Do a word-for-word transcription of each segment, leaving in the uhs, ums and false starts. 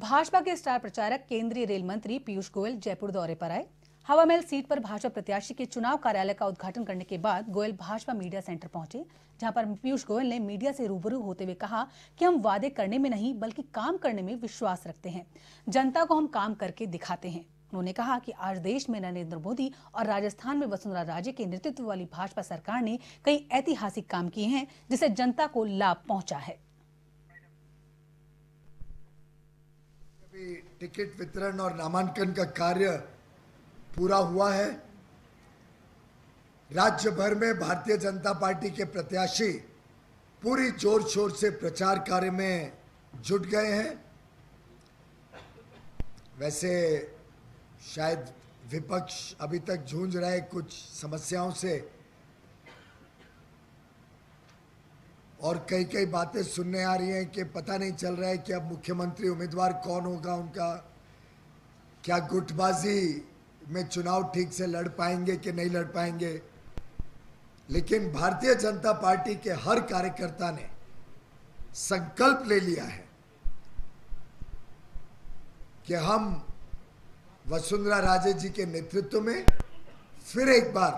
भाजपा के स्टार प्रचारक केंद्रीय रेल मंत्री पीयूष गोयल जयपुर दौरे पर आए। हवा महल सीट पर भाजपा प्रत्याशी के चुनाव कार्यालय का उद्घाटन करने के बाद गोयल भाजपा मीडिया सेंटर पहुंचे, जहां पर पीयूष गोयल ने मीडिया से रूबरू होते हुए कहा कि हम वादे करने में नहीं बल्कि काम करने में विश्वास रखते हैं। जनता को हम काम करके दिखाते हैं। उन्होंने कहा कि आज देश में नरेंद्र मोदी और राजस्थान में वसुंधरा राजे के नेतृत्व वाली भाजपा सरकार ने कई ऐतिहासिक काम किए हैं, जिससे जनता को लाभ पहुंचा है। टिकट वितरण और नामांकन का कार्य पूरा हुआ है। राज्य भर में भारतीय जनता पार्टी के प्रत्याशी पूरी जोर शोर से प्रचार कार्य में जुट गए हैं। वैसे शायद विपक्ष अभी तक जूझ रहा है कुछ समस्याओं से और कई कई बातें सुनने आ रही हैं कि पता नहीं चल रहा है कि अब मुख्यमंत्री उम्मीदवार कौन होगा उनका, क्या गुटबाजी में चुनाव ठीक से लड़ पाएंगे कि नहीं लड़ पाएंगे। लेकिन भारतीय जनता पार्टी के हर कार्यकर्ता ने संकल्प ले लिया है कि हम वसुंधरा राजे जी के नेतृत्व में फिर एक बार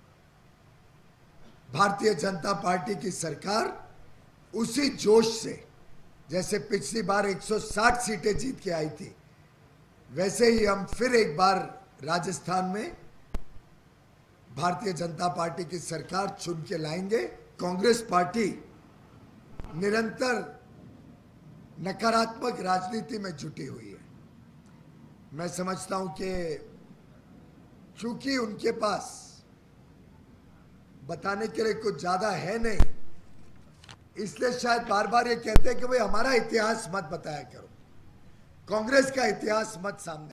भारतीय जनता पार्टी की सरकार उसी जोश से, जैसे पिछली बार एक सौ साठ सीटें जीत के आई थी, वैसे ही हम फिर एक बार राजस्थान में भारतीय जनता पार्टी की सरकार चुन के लाएंगे। कांग्रेस पार्टी निरंतर नकारात्मक राजनीति में जुटी हुई है। मैं समझता हूं कि चूंकि उनके पास बताने के लिए कुछ ज्यादा है नहीं, इसलिए शायद बार बार ये कहते हैं कि भाई हमारा इतिहास मत बताया करो, कांग्रेस का इतिहास मत सामने